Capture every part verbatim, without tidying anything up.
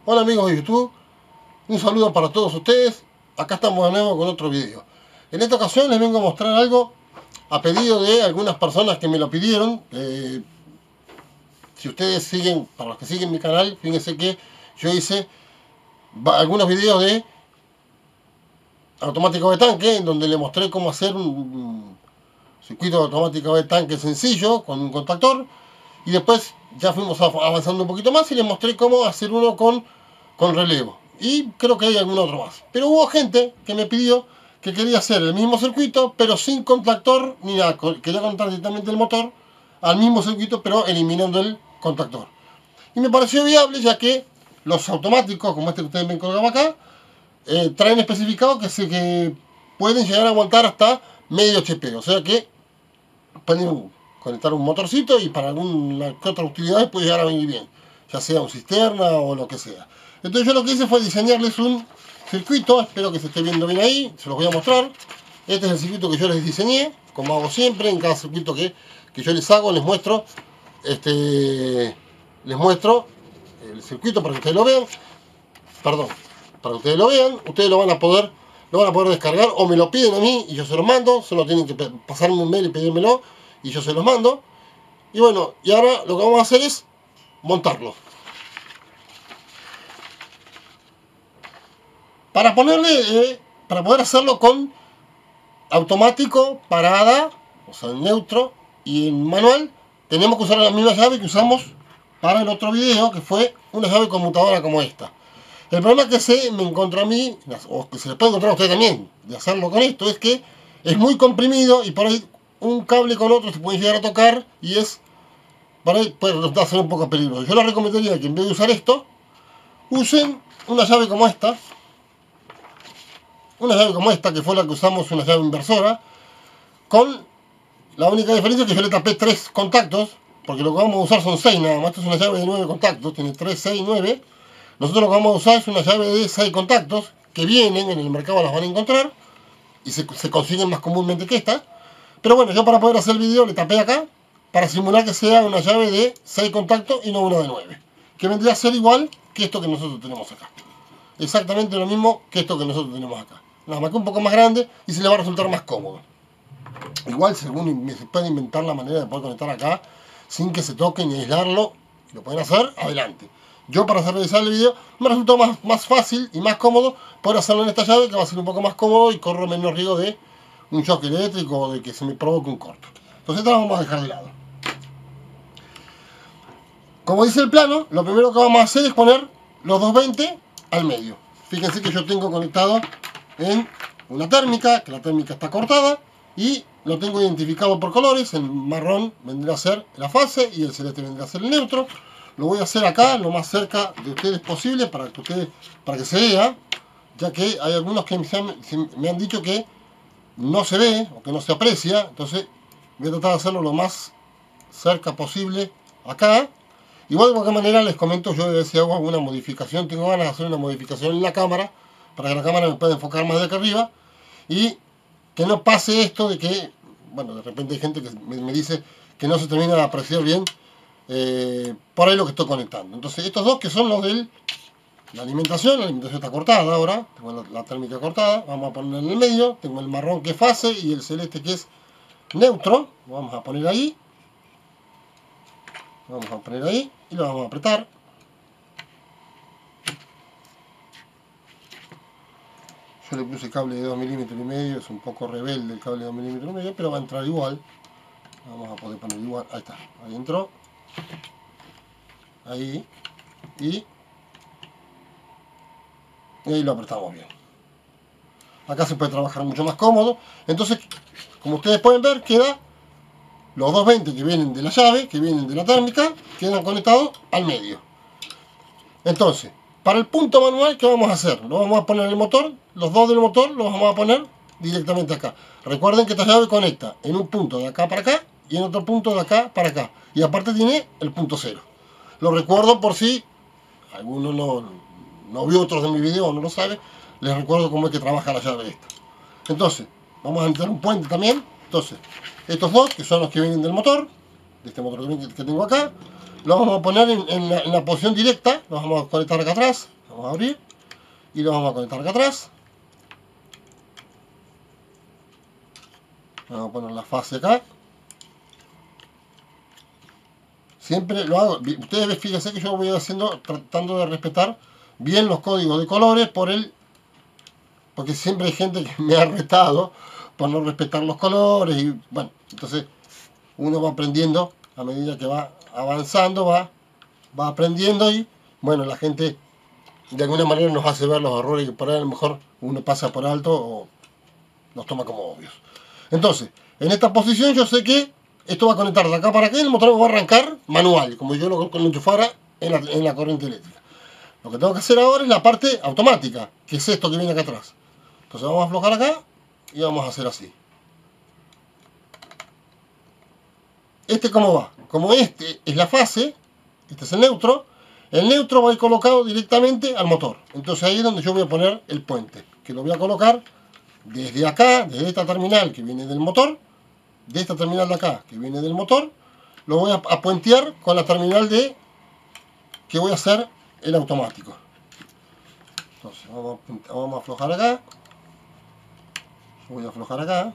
Hola amigos de YouTube, un saludo para todos ustedes. Acá estamos de nuevo con otro video. En esta ocasión les vengo a mostrar algo a pedido de algunas personas que me lo pidieron. Eh, si ustedes siguen, para los que siguen mi canal, fíjense que yo hice algunos videos de automático de tanque, en donde le mostré cómo hacer un circuito automático de tanque sencillo con un contactor. Y después ya fuimos avanzando un poquito más y les mostré cómo hacer uno con, con relevo. Y creo que hay algún otro más. Pero hubo gente que me pidió que quería hacer el mismo circuito, pero sin contactor ni nada. Quería conectar directamente el motor al mismo circuito, pero eliminando el contactor. Y me pareció viable, ya que los automáticos, como este que ustedes ven colgado acá, eh, traen especificado que, se, que pueden llegar a aguantar hasta medio H P. O sea que pueden conectar un motorcito y para alguna que otra utilidad puede llegar a venir bien, ya sea un cisterna o lo que sea. Entonces yo lo que hice fue diseñarles un circuito, espero que se esté viendo bien ahí, se los voy a mostrar. Este es el circuito que yo les diseñé, como hago siempre, en cada circuito que, que yo les hago, les muestro, este, les muestro el circuito para que ustedes lo vean, perdón, para que ustedes lo vean, ustedes lo van a poder, lo van a poder descargar o me lo piden a mí y yo se los mando, solo tienen que pasarme un mail y pedírmelo y yo se los mando. Y bueno, y ahora lo que vamos a hacer es montarlo. Para ponerle, eh, para poder hacerlo con automático, parada, o sea, en neutro y en manual, tenemos que usar la misma llave que usamos para el otro video, que fue una llave conmutadora como esta. El problema que se me encontró a mí, o que se les puede encontrar a ustedes también, de hacerlo con esto, es que es muy comprimido y por ahí un cable con otro se puede llegar a tocar y es, por ahí puede resultar ser un poco peligroso. Yo les recomendaría que en vez de usar esto, usen una llave como esta, una llave como esta, que fue la que usamos, una llave inversora, con la única diferencia es que yo le tapé tres contactos, porque lo que vamos a usar son seis nada más. Esto es una llave de nueve contactos, tiene tres, seis, nueve. Nosotros lo que vamos a usar es una llave de seis contactos, que vienen, en el mercado las van a encontrar, y se, se consiguen más comúnmente que esta. Pero bueno, yo para poder hacer el video le tapé acá, para simular que sea una llave de seis contactos y no una de nueve. Que vendría a ser igual que esto que nosotros tenemos acá. Exactamente lo mismo que esto que nosotros tenemos acá. Nada más que un poco más grande y se le va a resultar más cómodo. Igual, según se puede inventar la manera de poder conectar acá sin que se toque ni aislarlo, y lo pueden hacer, adelante. Yo para hacer realizar el video me resultó más, más fácil y más cómodo poder hacerlo en esta llave, que va a ser un poco más cómodo y corro menos riesgo de un choque eléctrico o de que se me provoque un corto. Entonces esta la vamos a dejar de lado. Como dice el plano, lo primero que vamos a hacer es poner los doscientos veinte al medio. Fíjense que yo tengo conectado en una térmica, que la térmica está cortada, y lo tengo identificado por colores. El marrón vendrá a ser la fase y el celeste vendrá a ser el neutro. Lo voy a hacer acá, lo más cerca de ustedes posible, para que ustedes, para que se vea, ya que hay algunos que me han, me han dicho que no se ve o que no se aprecia. Entonces voy a tratar de hacerlo lo más cerca posible acá. Igual de cualquier manera les comento, yo a ver si hago alguna modificación, tengo ganas de hacer una modificación en la cámara, para que la cámara me pueda enfocar más de acá arriba, y que no pase esto de que, bueno, de repente hay gente que me, me dice que no se termina de apreciar bien eh, por ahí lo que estoy conectando. Entonces estos dos que son los de la alimentación, la alimentación está cortada ahora, tengo la, la térmica cortada, vamos a poner en el medio, tengo el marrón que es fase y el celeste que es neutro, lo vamos a poner ahí, vamos a poner ahí y lo vamos a apretar. Yo le puse cable de dos milímetros y medio, es un poco rebelde el cable de dos milímetros y medio, pero va a entrar igual. Vamos a poder poner igual, ahí está, ahí entró, ahí, y, y ahí lo apretamos bien. Acá se puede trabajar mucho más cómodo. Entonces, como ustedes pueden ver, queda los doscientos veinte que vienen de la llave, que vienen de la térmica, quedan conectados al medio. Entonces, para el punto manual, ¿qué vamos a hacer? Lo vamos a poner en el motor, los dos del motor los vamos a poner directamente acá. Recuerden que esta llave conecta en un punto de acá para acá y en otro punto de acá para acá. Y aparte tiene el punto cero. Lo recuerdo por si alguno no, no vio otros de mi video o no lo sabe. Les recuerdo cómo es que trabaja la llave esta. Entonces, vamos a meter un puente también. Entonces, estos dos, que son los que vienen del motor, de este motor que tengo acá, los vamos a poner en, en, la, en la posición directa, los vamos a conectar acá atrás, Vamos a abrir y lo vamos a conectar acá atrás. Vamos a poner la fase acá. Siempre lo hago. Ustedes fíjense que yo voy haciendo, tratando de respetar bien los códigos de colores por el, porque siempre hay gente que me ha retado por no respetar los colores y bueno, entonces uno va aprendiendo a medida que va avanzando, va, va aprendiendo y bueno, la gente de alguna manera nos hace ver los errores que por ahí a lo mejor uno pasa por alto o los toma como obvios. Entonces, en esta posición yo sé que esto va a conectar de acá para acá y el motor va a arrancar manual, como yo lo, lo enchufara en la, en la corriente eléctrica. Lo que tengo que hacer ahora es la parte automática, que es esto que viene acá atrás. Entonces vamos a aflojar acá y vamos a hacer así. ¿Este cómo va? Como este es la fase, este es el neutro, el neutro va a ir colocado directamente al motor. Entonces ahí es donde yo voy a poner el puente, que lo voy a colocar desde acá, desde esta terminal que viene del motor, de esta terminal de acá que viene del motor, lo voy a, a puentear con la terminal de que voy a hacer el automático. Entonces vamos a, vamos a aflojar acá, yo voy a aflojar acá,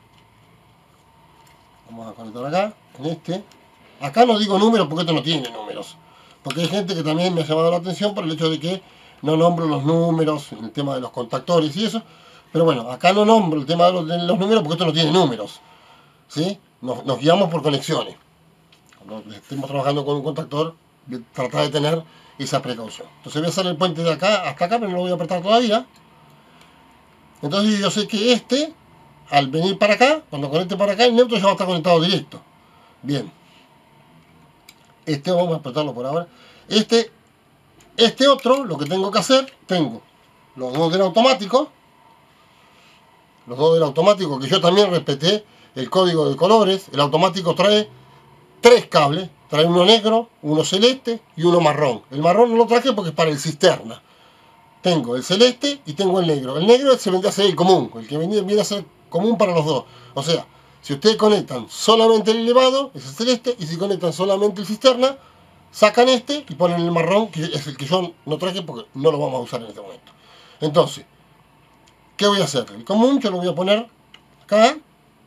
vamos a conectar acá, en este. Acá no digo números porque esto no tiene números, porque hay gente que también me ha llamado la atención por el hecho de que no nombro los números, el tema de los contactores y eso. Pero bueno, acá no nombro el tema de los, de los números porque esto no tiene números, ¿sí? Nos, nos guiamos por conexiones. Cuando estemos trabajando con un contactor, tratar de tener esa precaución. Entonces voy a hacer el puente de acá hasta acá, pero no lo voy a apretar todavía. Entonces yo sé que este, al venir para acá, cuando conecte para acá, el neutro ya va a estar conectado directo. Bien. Este vamos a apretarlo por ahora. Este, este otro, lo que tengo que hacer, tengo los dos del automático. Los dos del automático, que yo también respeté el código de colores. El automático trae tres cables. Trae uno negro, uno celeste y uno marrón. El marrón no lo traje porque es para el cisterna. Tengo el celeste y tengo el negro. El negro se vendría a ser el común. El que viene, viene a ser común para los dos. O sea, si ustedes conectan solamente el elevado, es el celeste. Y si conectan solamente el cisterna, sacan este y ponen el marrón, que es el que yo no traje porque no lo vamos a usar en este momento. Entonces, ¿qué voy a hacer? El común yo lo voy a poner acá,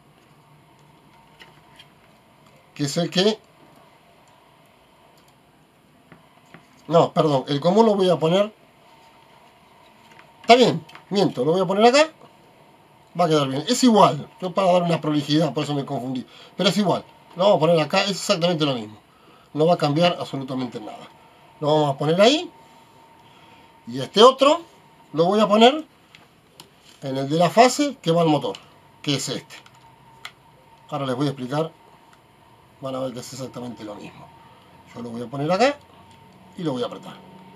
que es el que... No, perdón, el común lo voy a poner... Está bien, miento, lo voy a poner acá. Va a quedar bien. Es igual, yo para dar una prolijidad, por eso me confundí. Pero es igual, lo vamos a poner acá, es exactamente lo mismo. No va a cambiar absolutamente nada. Lo vamos a poner ahí. Y este otro lo voy a poner en el de la fase que va al motor, que es este. Ahora les voy a explicar. Van a ver que es exactamente lo mismo. Yo lo voy a poner acá y lo voy a apretar.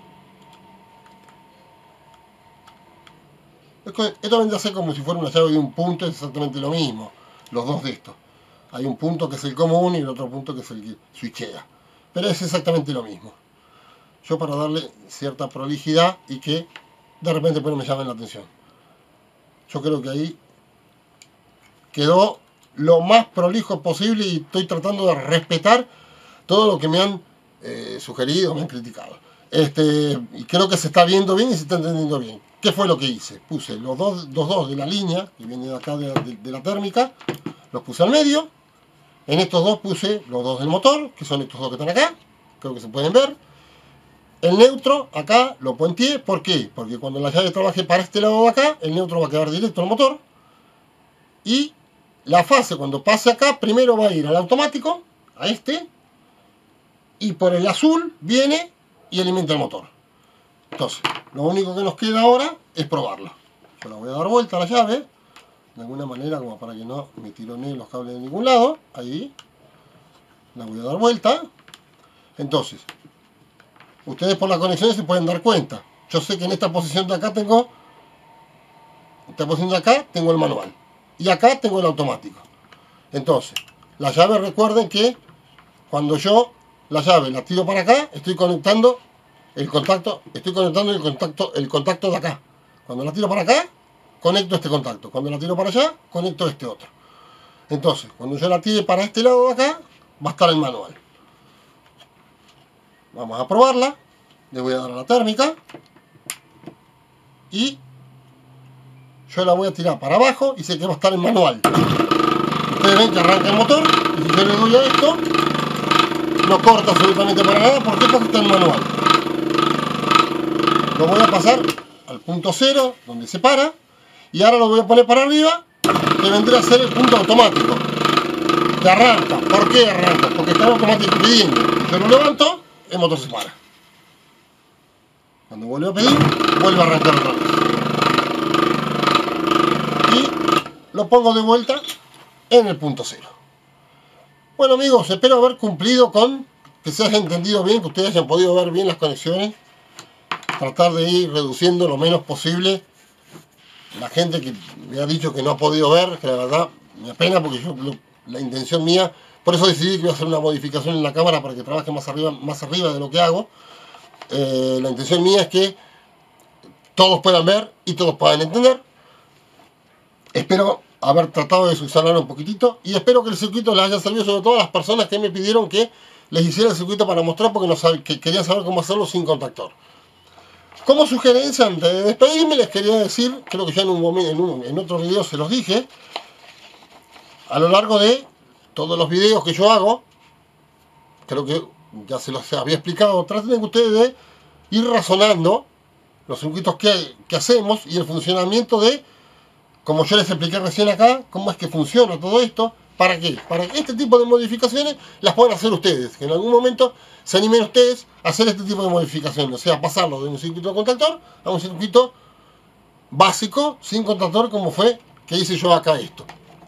Esto vendría a ser como si fuera una llave de un punto, es exactamente lo mismo. Los dos de estos. Hay un punto que es el común y el otro punto que es el que switchea. Pero es exactamente lo mismo. Yo para darle cierta prolijidad y que de repente pues, me llamen la atención. Yo creo que ahí quedó lo más prolijo posible y estoy tratando de respetar todo lo que me han eh, sugerido, me han criticado. Este, y creo que se está viendo bien y se está entendiendo bien. ¿Qué fue lo que hice? Puse los dos, los dos de la línea, que viene de acá de, de, de la térmica, los puse al medio. En estos dos puse los dos del motor, que son estos dos que están acá, creo que se pueden ver. El neutro acá lo puenteé, ¿por qué? Porque cuando la llave trabaje para este lado de acá, el neutro va a quedar directo al motor. Y la fase cuando pase acá, primero va a ir al automático, a este, y por el azul viene y alimenta el motor. Entonces, lo único que nos queda ahora es probarlo. Yo la voy a dar vuelta a la llave, de alguna manera como para que no me tironeen los cables de ningún lado. Ahí, la voy a dar vuelta. Entonces, ustedes por la conexión se pueden dar cuenta. Yo sé que en esta posición de acá tengo, en esta posición de acá tengo el manual. Y acá tengo el automático. Entonces, la llave, recuerden que cuando yo la llave la tiro para acá, estoy conectando el contacto, estoy conectando el contacto, el contacto de acá. Cuando la tiro para acá, conecto este contacto. Cuando la tiro para allá, conecto este otro. Entonces, cuando yo la tire para este lado de acá, va a estar el manual. Vamos a probarla. Le voy a dar a la térmica. y yo la voy a tirar para abajo y sé que va a estar en manual. Ustedes ven que arranca el motor y si yo le doy a esto no corta absolutamente para nada. ¿Por qué? Porque está en manual. Lo voy a pasar al punto cero donde se para y ahora lo voy a poner para arriba, que vendría a ser el punto automático que arranca. ¿Por qué arranca? Porque está en automático pidiendo. Yo lo levanto, el motor se para. Cuando vuelve a pedir, vuelve a arrancar otra vez. Y lo pongo de vuelta en el punto cero. Bueno amigos, espero haber cumplido con que se haya entendido bien, que ustedes hayan podido ver bien las conexiones. Tratar de ir reduciendo lo menos posible la gente que me ha dicho que no ha podido ver, que la verdad me apena porque yo, la intención mía, por eso decidí que iba a hacer una modificación en la cámara para que trabaje más arriba, más arriba de lo que hago. Eh, la intención mía es que todos puedan ver y todos puedan entender. Espero haber tratado de subsanar un poquitito y espero que el circuito les haya servido, sobre todo a las personas que me pidieron que les hiciera el circuito para mostrar porque no saben, que querían saber cómo hacerlo sin contactor. Como sugerencia, antes de despedirme, les quería decir, creo que ya en un momento, en, un, en otro video se los dije, a lo largo de todos los videos que yo hago, creo que ya se los había explicado, traten de ustedes de ir razonando los circuitos que, que hacemos y el funcionamiento de, como yo les expliqué recién acá, cómo es que funciona todo esto. ¿Para qué? Para que este tipo de modificaciones las puedan hacer ustedes, que en algún momento se animen ustedes a hacer este tipo de modificaciones, o sea, pasarlo de un circuito de contactor a un circuito básico, sin contactor, como fue que hice yo acá esto.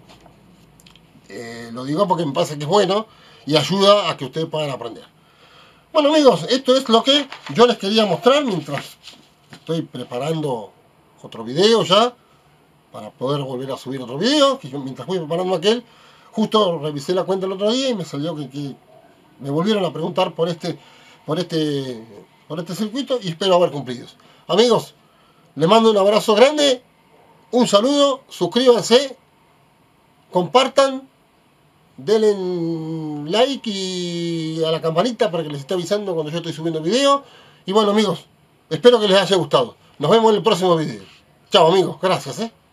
Eh, lo digo porque me parece que es bueno y ayuda a que ustedes puedan aprender. Bueno amigos, esto es lo que yo les quería mostrar mientras estoy preparando otro video ya, para poder volver a subir otro video, que yo mientras voy preparando aquel, justo revisé la cuenta el otro día y me salió que, que me volvieron a preguntar por este, por este, por este circuito y espero haber cumplido. Amigos, les mando un abrazo grande, un saludo, suscríbanse, compartan, denle like y a la campanita para que les esté avisando cuando yo estoy subiendo el video. Y bueno amigos, espero que les haya gustado. Nos vemos en el próximo video. Chao amigos, gracias. ¿eh?